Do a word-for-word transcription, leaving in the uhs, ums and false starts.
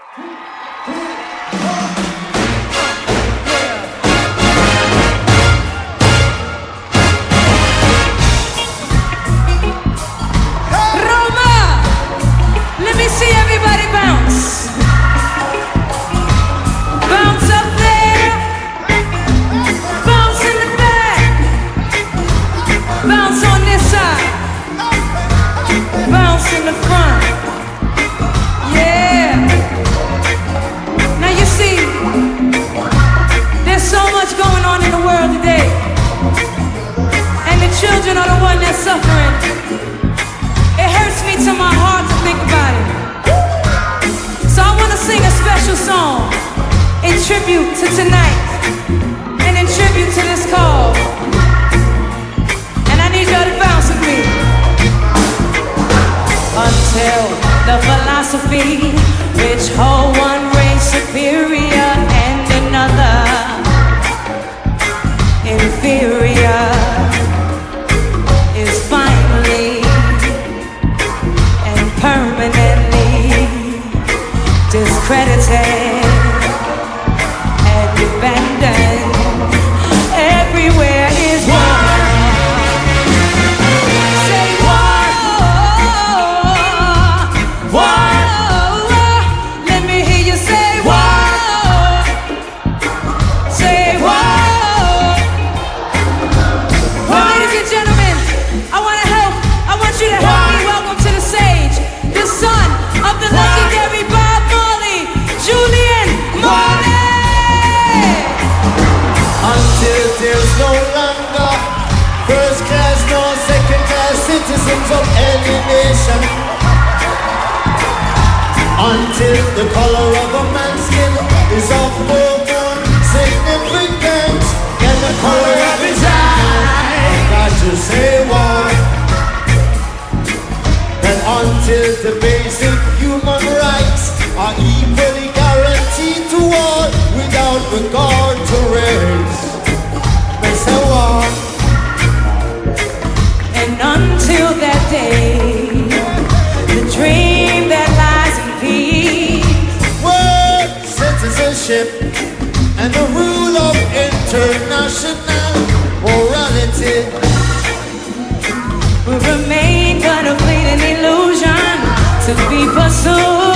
Children are the one that's suffering. It hurts me to my heart to think about it. So I want to sing a special song in tribute to tonight and in tribute to this call. And I need y'all to bounce with me. Until the philosophy which hold one race superior and another inferior is finally and permanently discredited and abandoned. Everywhere is war. Say war, war. Let me hear you say war. Say war. Well, ladies and gentlemen, I want to help, I want you to help me welcome to the stage the son of the legendary Bob Marley, Julian Marley. Until there's no longer first class nor second class citizens of any nation. Until the color of a man's skin is of no more significance than the color of his eye. Got to say war. And until the basic human rights are equally guaranteed to all without regard to race. They say war. And until that day, the dream that lies in peace, World citizenship and the rule of international morality will remain but a fleeting illusion to be pursued.